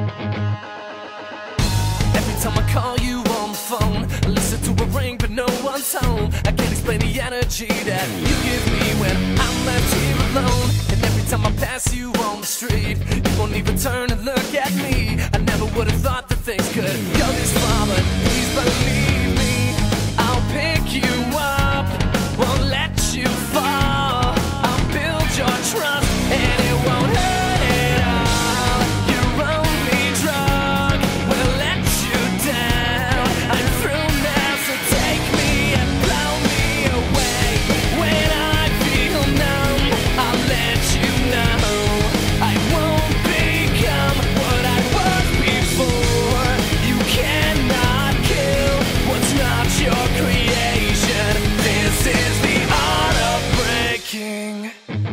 Every time I call you on the phone, I listen to a ring but no one's home. I can't explain the energy that you give me when I'm left here alone. And every time I pass you on the street, you won't even turn and look at me. I never would have thought that things could go this far, but please believe me, I'll pick you up, won't let you fall. I'll build your trust and it won't hurt at all. Your only drug will let you down. I'm through now, so take me and blow me away. When I feel numb, I'll let you know I won't become what I was before. You cannot kill what's not your creation. This is the art of breaking.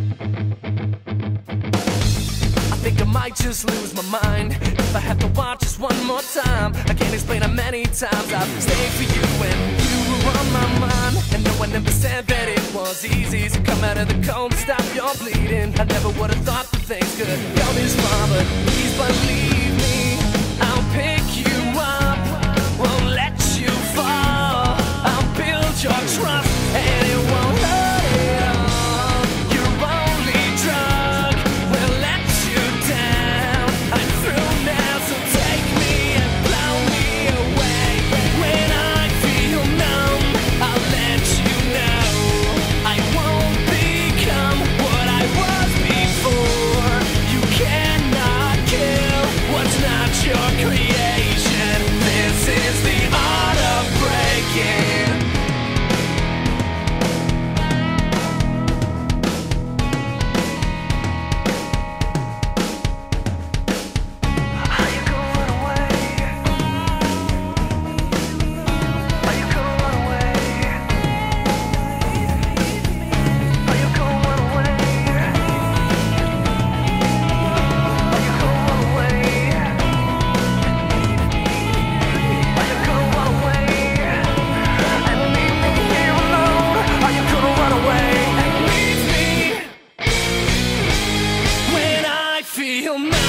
I think I might just lose my mind if I have to watch this one more time. I can't explain how many times I've stayed for you when you were on my mind. And no one ever said that it was easy to come out of the cold and stop your bleeding. I never would have thought that things could go this far, but please believe me, I'll pick you up, won't let you fall. I'll build your trust and it won't hurt at all. Your only drug will let you down. I'm through now, so take me and blow me away. When I feel numb, I'll let you know I won't become what I was before. You cannot kill what's not your creation. This is the art of breaking. Are you gonna run away? Are you gonna run away? Are you gonna run away? Are you gonna run away? Are you gonna run away and leave me here alone? Are you gonna run away and leave me when I feel